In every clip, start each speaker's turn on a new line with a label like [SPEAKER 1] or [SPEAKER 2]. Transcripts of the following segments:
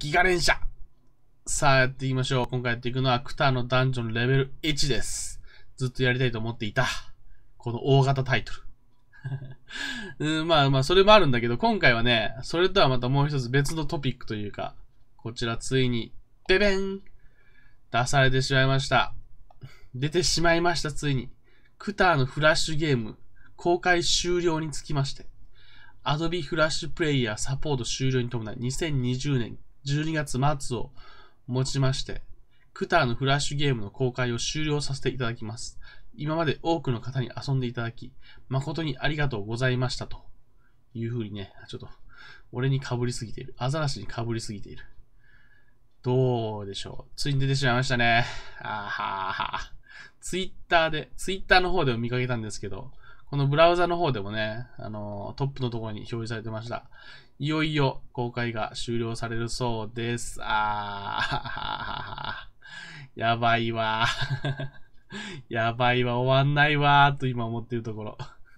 [SPEAKER 1] ギガ連射さあやっていきましょう。今回やっていくのはクタのダンジョンレベル1です。ずっとやりたいと思っていた。この大型タイトル。まあそれもあるんだけど、今回はね、それとはまたもう一つ別のトピックというか、こちらついに、ベベン出されてしまいました。出てしまいました、ついに。クタのフラッシュゲーム、公開終了につきまして、Adobe Flash Player サポート終了に伴い、2020年12月末をもちまして、クタのフラッシュゲームの公開を終了させていただきます。今まで多くの方に遊んでいただき、誠にありがとうございましたという風にね、ちょっと、俺に被りすぎている。アザラシに被りすぎている。どうでしょう。ついに出てしまいましたね。ツイッターの方でも見かけたんですけど、このブラウザの方でもね、トップのところに表示されてました。いよいよ公開が終了されるそうです。やばいわ。やばいわ、終わんないわ、と今思ってるところ。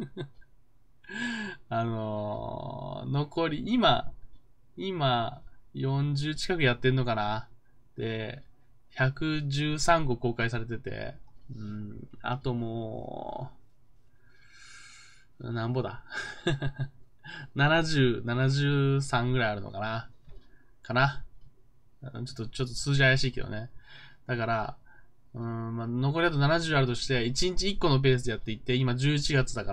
[SPEAKER 1] 残り、今、40近くやってんのかな。で、113個公開されてて、あともう、なんぼだ。73ぐらいあるのかな。ちょっと数字怪しいけどね。だから、残りあと70あるとして、1日1個のペースでやっていって、今11月だから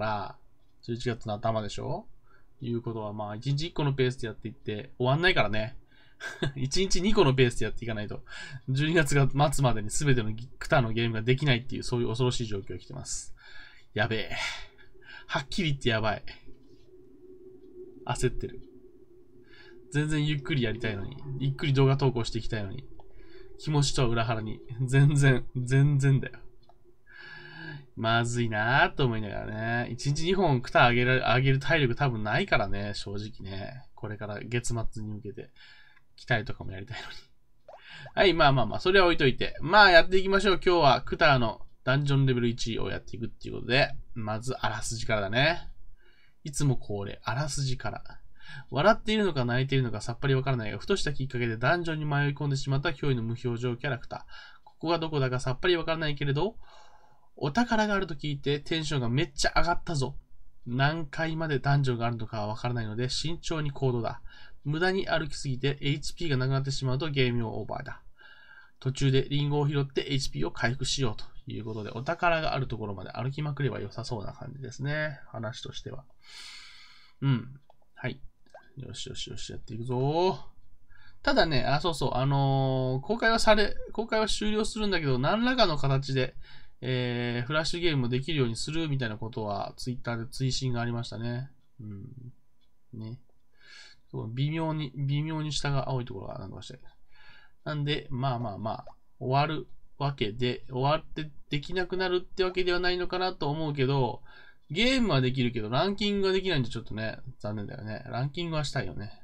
[SPEAKER 1] 、11月の頭でしょいうことは、1日1個のペースでやっていって、終わんないからね。1日2個のペースでやっていかないと、12月が末までに全てのクタのゲームができないっていう、そういう恐ろしい状況が来てます。やべえ。はっきり言ってやばい。焦ってる。全然ゆっくりやりたいのに、ゆっくり動画投稿していきたいのに、気持ちとは裏腹に、全然だよ。まずいなぁと思いながらね。1日2本クタ上げる体力多分ないからね、正直ね。これから月末に向けて、期待とかもやりたいのに。はい、まあ、それは置いといて。やっていきましょう。今日はクタのダンジョンレベル1をやっていくっていうことで、まずあらすじからだね。いつも恒例、あらすじから。笑っているのか泣いているのかさっぱりわからないが、ふとしたきっかけでダンジョンに迷い込んでしまった驚異の無表情キャラクター。ここがどこだかさっぱりわからないけれど、お宝があると聞いてテンションがめっちゃ上がったぞ。何階までダンジョンがあるのかはわからないので慎重に行動だ。無駄に歩きすぎて HP がなくなってしまうとゲームオーバーだ。途中でリンゴを拾って HP を回復しようということで、お宝があるところまで歩きまくれば良さそうな感じですね。話としては。はい。よし、やっていくぞ。ただね、公開は終了するんだけど、何らかの形で、フラッシュゲームもできるようにするみたいなことは、ツイッターで追伸がありましたね。ね。微妙に下が青いところがなんとかして。なんで、終わるわけで、終わってできなくなるってわけではないのかなと思うけど、ゲームはできるけど、ランキングができないんでちょっとね、残念だよね。ランキングはしたいよね。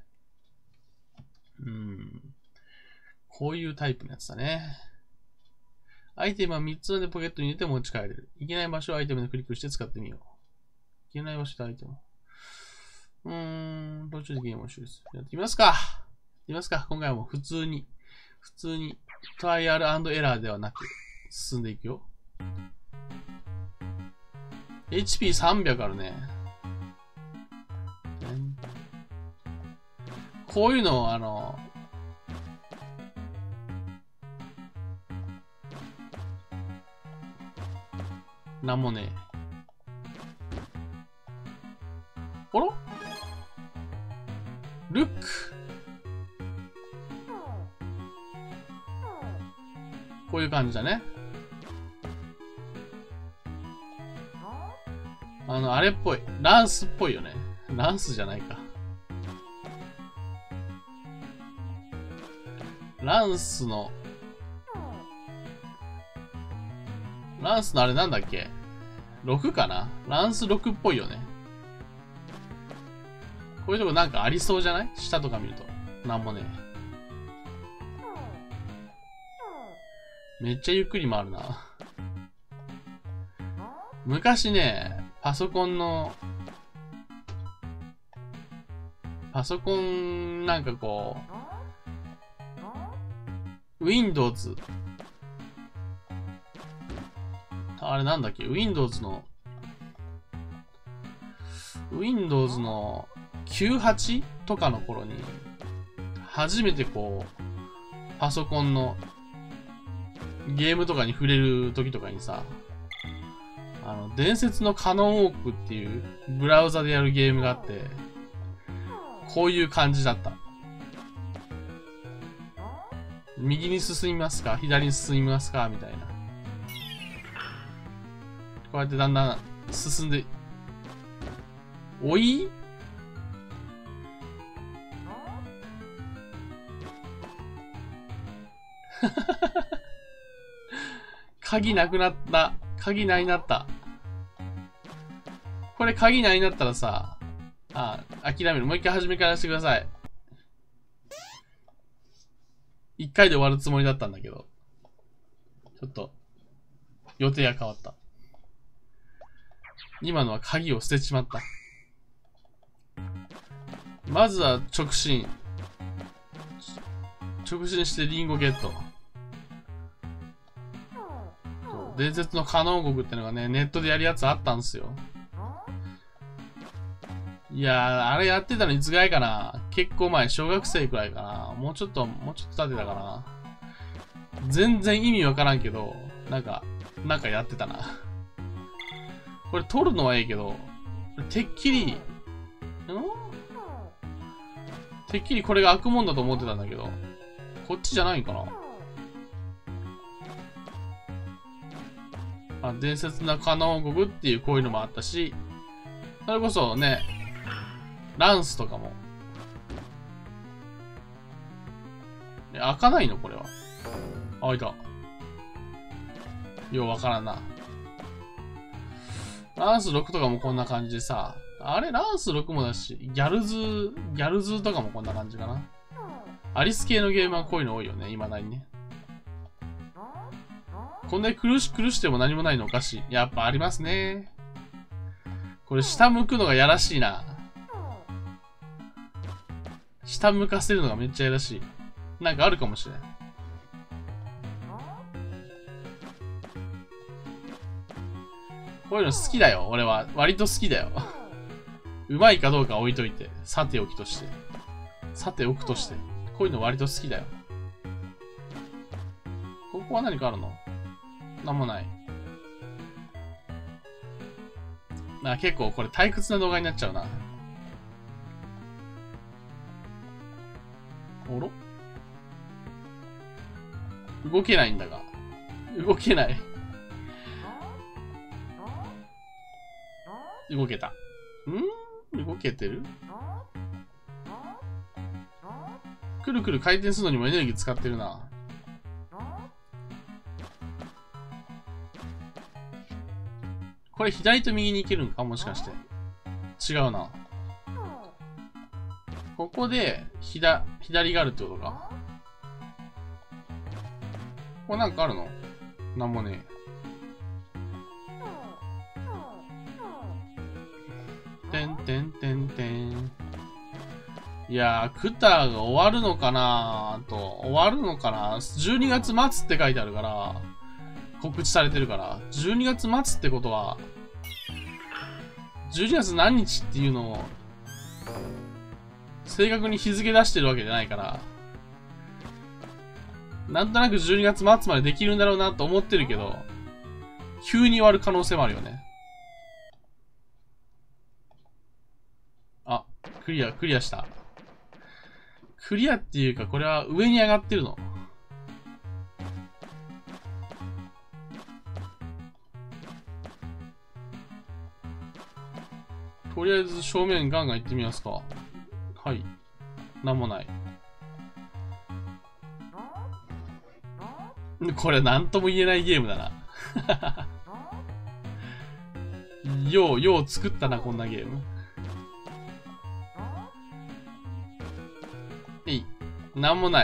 [SPEAKER 1] こういうタイプのやつだね。アイテムは3つでポケットに入れて持ち帰れる。いけない場所をアイテムでクリックして使ってみよう。いけない場所でアイテム。途中でゲームを終了する。やってみますか。今回はもう普通に、トライアル&エラーではなく、進んでいくよ。HP300 あるね。こういうのを、なんもねえ。あら？ルック。こういう感じだね。あれっぽい。ランスっぽいよね。ランスじゃないか。ランスのあれなんだっけ ?6 かなランス6っぽいよね。こういうとこなんかありそうじゃない下とか見ると。なんもねえ。めっちゃゆっくり回るな。昔ね、パソコンなんかこう、 Windows。あれなんだっけ ?Windows の 98 とかの頃に、初めてこう、パソコンのゲームとかに触れる時とかにさ、伝説のカノンウォークっていうブラウザでやるゲームがあって、こういう感じだった。右に進みますか左に進みますかみたいな。こうやってだんだん進んで、おい鍵なくなった。鍵ないなった。これ鍵ないなったらさ、諦める。もう一回初めからしてください。一回で終わるつもりだったんだけど。ちょっと、予定が変わった。今のは鍵を捨てちまった。まずは直進。直進してリンゴゲット。伝説のカノン国ってのがね、ネットでやるやつあったんすよ。いやー、あれやってたのいつぐらいかな。結構前、小学生くらいかな。もうちょっと経ってたかな。全然意味わからんけど、なんかやってたな。これ取るのはええけど、てっきりこれが開くもんだと思ってたんだけど、こっちじゃないんかな。伝説なカノン国っていうこういうのもあったし、それこそね、ランスとかも。開かないのこれは。開いた。ようわからんな。ランス6とかもこんな感じでさ、あれランス6もだし、ギャルズとかもこんな感じかな。アリス系のゲームはこういうの多いよね、未だにね。こんなに苦しても何もないのおかしい。やっぱありますね。これ下向くのがやらしいな。下向かせるのがめっちゃやらしい。なんかあるかもしれない。こういうの好きだよ、俺は。割と好きだよ。うまいかどうか置いといて。さておくとして。こういうの割と好きだよ。ここは何かあるの？なんもない。結構これ退屈な動画になっちゃうな。おろ？動けないんだが。動けない。動けた。動けてる？くるくる回転するのにもエネルギー使ってるな。これ左と右に行けるんかもしかして。違うな。ここで、左があるってことか。これなんかあるの？なんもねえ。てんてんてんてん。いやー、クターが終わるのかなーと、終わるのかな ?12 月末って書いてあるから、告知されてるから、12月末ってことは、12月何日っていうのを、正確に日付出してるわけじゃないから、なんとなく12月末までできるんだろうなと思ってるけど、急に終わる可能性もあるよね。クリアした。クリアっていうか、これは上に上がってるの。とりあえず正面ガンガン行ってみますか。はい。なんもない。これなんとも言えないゲームだな。よう作ったな、こんなゲーム。なんもない。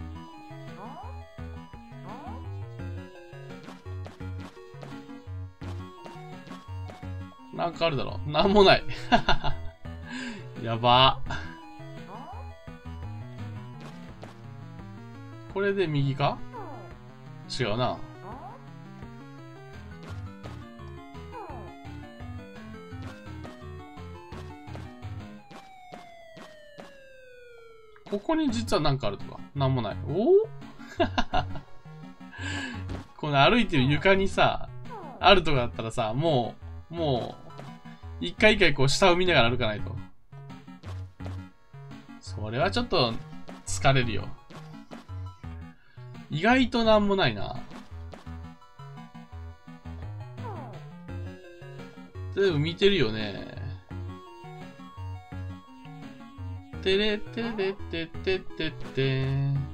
[SPEAKER 1] なんかあるだろ。なんもない。やば。 これで右か？違うな。ここに実は何かあるとか。なんもない。おおこの歩いてる床にさ、あるとかだったらさ、もう、一回一回こう下を見ながら歩かないと。それはちょっと疲れるよ。意外となんもないな。でも見てるよね。てれてれてててて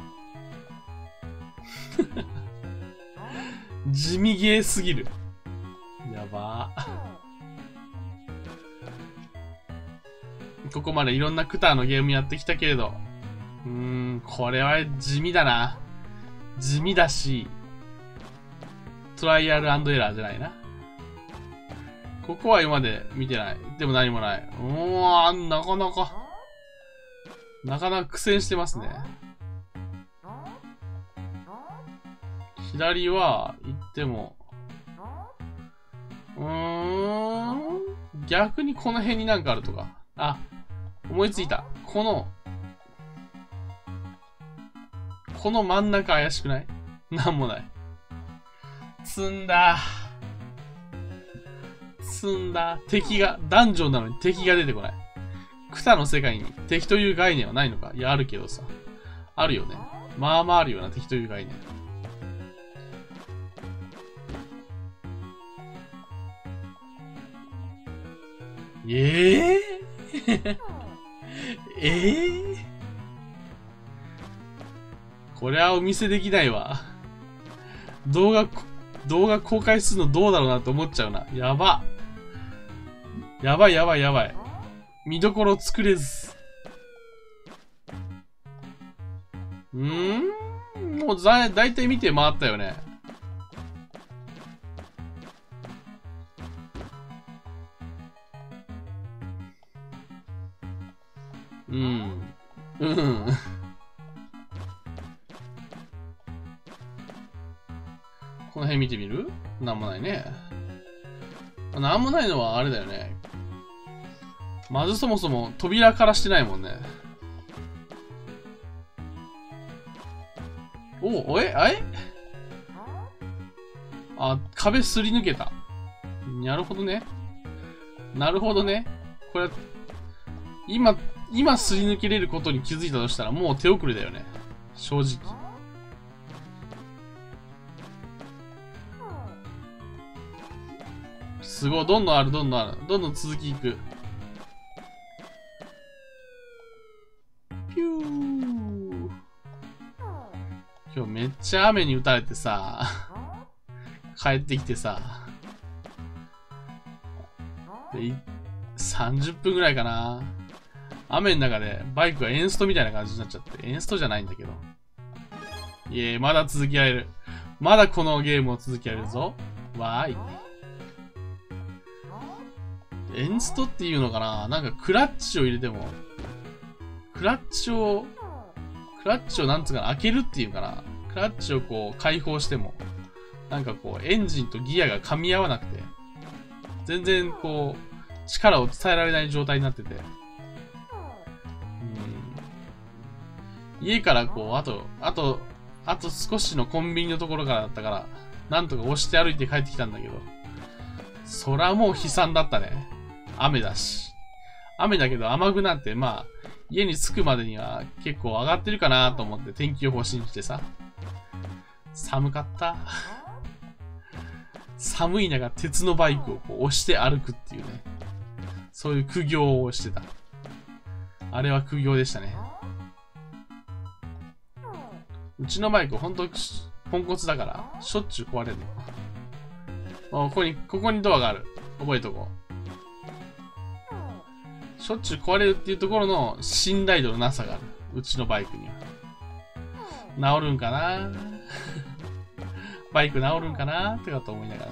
[SPEAKER 1] 地味ゲーすぎる。やばここまでいろんなクターのゲームやってきたけれど、これは地味だな。地味だし、トライアル&エラーじゃないな。ここは今まで見てない。でも何もない。なかなか苦戦してますね。左は行っても、逆にこの辺になんかあるとか。あ、思いついた。この真ん中怪しくない？なんもない。積んだ。敵が、ダンジョンなのに敵が出てこない。クタの世界に敵という概念はないのか？いや、あるけどさ。あるよね。まあまああるよな、敵という概念。これはお見せできないわ。動画公開するのどうだろうなって思っちゃうな。やばい。見どころ作れず。もうだいたい見て回ったよね。この辺見てみる？なんもないね。なんもないのはあれだよね。まずそもそも扉からしてないもんね。壁すり抜けた。なるほどね。これ、今すり抜けれることに気づいたとしたらもう手遅れだよね。正直。すごい、どんどんある。どんどん続きいく。ピュー。今日めっちゃ雨に打たれてさ、帰ってきてさ、で、30分ぐらいかな。雨の中でバイクがエンストみたいな感じになっちゃって、エンストじゃないんだけど。まだ続きられる。まだこのゲームを続きられるぞ。わーい。エンストっていうのかな？なんかクラッチを入れても、クラッチをなんつうかな、開けるっていうかな。クラッチをこう解放しても、なんかこうエンジンとギアが噛み合わなくて、全然こう力を伝えられない状態になってて、家からこうあと少しのコンビニのところからだったから、なんとか押して歩いて帰ってきたんだけど、そらもう悲惨だったね。雨だし。雨だけど雨具なんてまあ、家に着くまでには結構上がってるかなと思って天気予報信じてさ。寒かった。寒い中、鉄のバイクをこう押して歩くっていうね。そういう苦行をしてた。あれは苦行でしたね。うちのバイクほんとポンコツだから、しょっちゅう壊れるの。ここにドアがある。覚えとこう。しょっちゅう壊れるっていうところの信頼度のなさがある。うちのバイクには。治るんかなバイク治るんかなとかと思いながらね。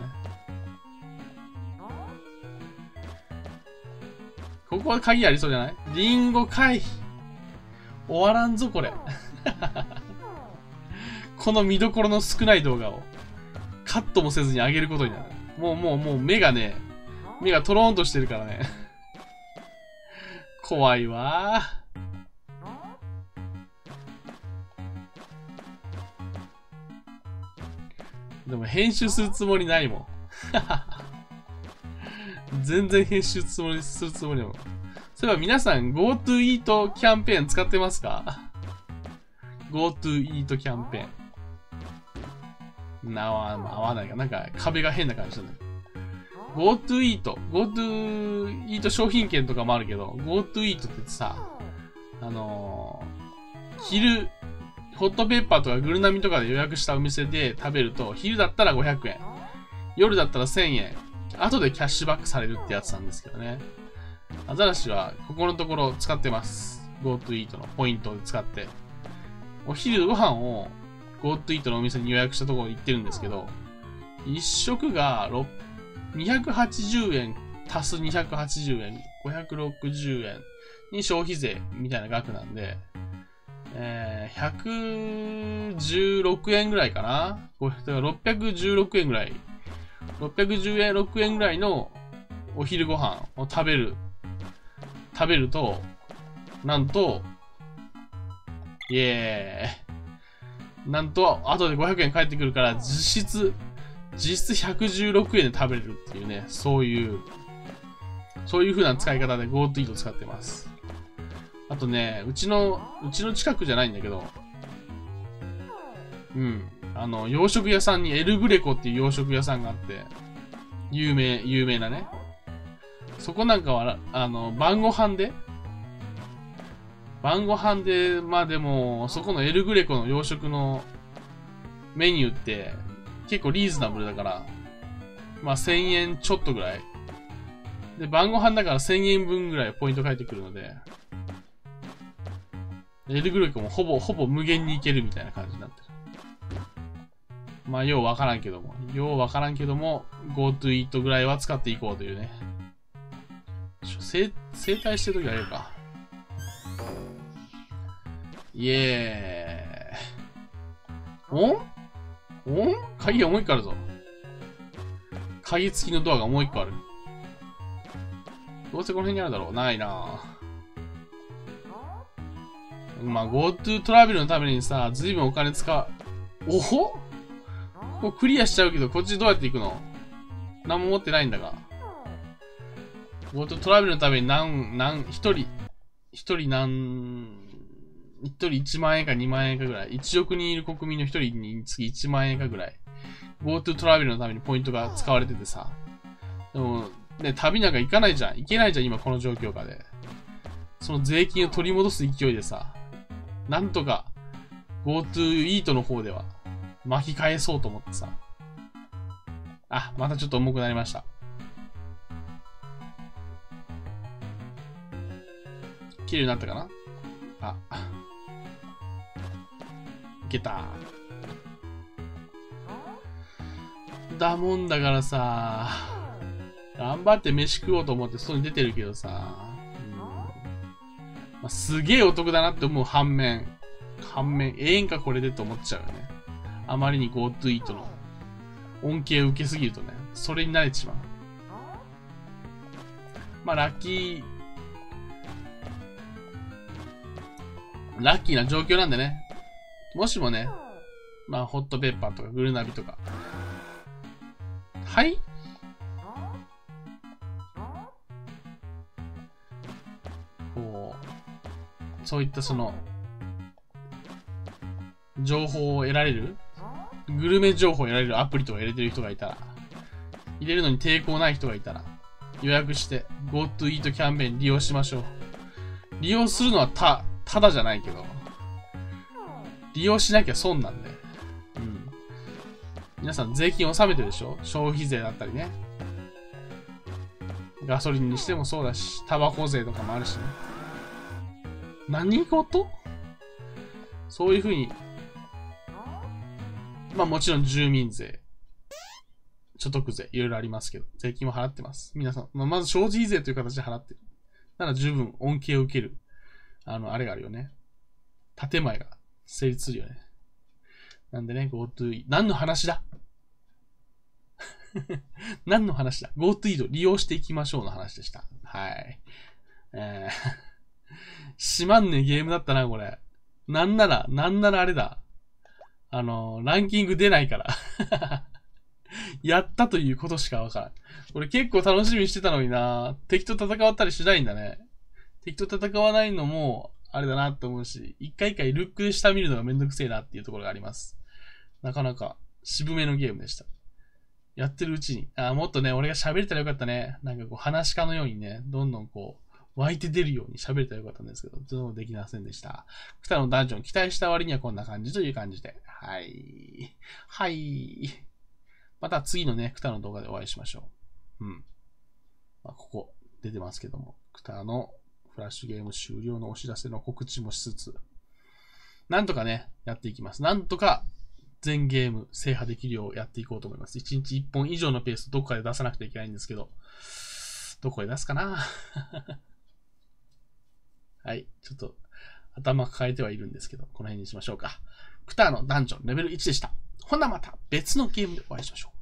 [SPEAKER 1] ここは鍵ありそうじゃない？リンゴかい。終わらんぞ、これ。 この見どころの少ない動画をカットもせずに上げることになる。もう目がトローンとしてるからね。怖いわー。でも編集するつもりないもん。全然編集するつもりないもん。そういえば皆さん GoTo イートキャンペーン使ってますか？ GoTo イートキャンペーン。合わないか。なんか壁が変な感じだね。GoTo イート。GoTo イート商品券とかもあるけど、GoTo イートってさ、昼、ホットペッパーとかグルナミとかで予約したお店で食べると、昼だったら500円。夜だったら1000円。後でキャッシュバックされるってやつなんですけどね。アザラシはここのところ使ってます。GoTo イートのポイントで使って。お昼ご飯を GoTo イートのお店に予約したところに行ってるんですけど、一食が280円足す280円、560円に消費税みたいな額なんで、116円ぐらいかな。だから616円ぐらい。616円ぐらいのお昼ご飯を食べると、なんと、なんと、後で500円返ってくるから、実質116円で食べれるっていうね、そういう風な使い方で GoTo イート使ってます。あとね、うちの近くじゃないんだけど、洋食屋さんにエルグレコっていう洋食屋さんがあって、有名なね。そこなんかは、晩ご飯で、まあでも、そこのエルグレコの洋食のメニューって、結構リーズナブルだから、まあ1000円ちょっとぐらい。で、晩ご飯だから1000円分ぐらいポイント返ってくるので、エルグレコもほぼ無限にいけるみたいな感じになってる。まあ、ようわからんけども、GoTo イートぐらいは使っていこうというね。整体してるときはあれか。鍵がもう一個あるぞ。鍵付きのドアがもう一個ある。どうせこの辺にあるだろう。ないなぁ。まあ、GoTo トラベルのためにさ、ずいぶんお金使う。おほ？こうクリアしちゃうけど、こっちどうやって行くの？何も持ってないんだが。GoTo トラベルのために一人1万円か2万円かぐらい。1億人いる国民の1人につき1万円かぐらい。GoTo トラベルのためにポイントが使われててさ。でも、ね、旅なんか行けないじゃん、今この状況下で。その税金を取り戻す勢いでさ、なんとか GoTo イートの方では巻き返そうと思ってさ。あ、またちょっと重くなりました。綺麗になったかな？いけた。だもんだからさ、頑張って飯食おうと思って外に出てるけどさ、まあ、すげえお得だなって思う反面、ええんかこれでと思っちゃうよね。あまりに GoTo イートの恩恵を受けすぎるとね、それに慣れてしまう。まあラッキーな状況なんでね。もしもね、まあホットペッパーとかグルナビとか。はい？こう、そういったその、情報を得られる？グルメ情報を得られるアプリとか入れてる人がいたら、入れるのに抵抗ない人がいたら、予約して GoTo イートキャンペーン利用しましょう。利用するのはただじゃないけど、利用しなきゃ損なんで。皆さん税金納めてるでしょ？消費税だったりね。ガソリンにしてもそうだし、タバコ税とかもあるしね。何事？そういう風に、まあもちろん住民税、所得税、いろいろありますけど、税金も払ってます。皆さん、まず消費税という形で払ってる。なら十分恩恵を受ける、あれがあるよね。建前が成立するよね。 なんでね、GoTo、何の話だ何の話だ ?GoTo イート利用していきましょうの話でした。はい。しまんねゲームだったな、これ。なんならあれだ。ランキング出ないから。やったということしかわからん。これ結構楽しみにしてたのにな。敵と戦わったりしないんだね。敵と戦わないのも、あれだなって思うし、一回ルックで下見るのがめんどくせえなっていうところがあります。なかなか渋めのゲームでした。やってるうちに、もっとね、俺が喋れたらよかったね。なんかこう、話し家のようにね、どんどんこう、湧いて出るように喋れたらよかったんですけど、それもできませんでした。クタのダンジョン期待した割にはこんな感じという感じで。はい。はい。また次のね、クタの動画でお会いしましょう。うん。まあ、ここ出てますけども、クタのフラッシュゲーム終了のお知らせの告知もしつつ、なんとかね、やっていきます。なんとか全ゲーム制覇できるようやっていこうと思います。1日1本以上のペースどこかで出さなくてはいけないんですけど、どこで出すかなはい。ちょっと頭抱えてはいるんですけど、この辺にしましょうか。クタのダンジョンレベル1でした。ほなまた別のゲームでお会いしましょう。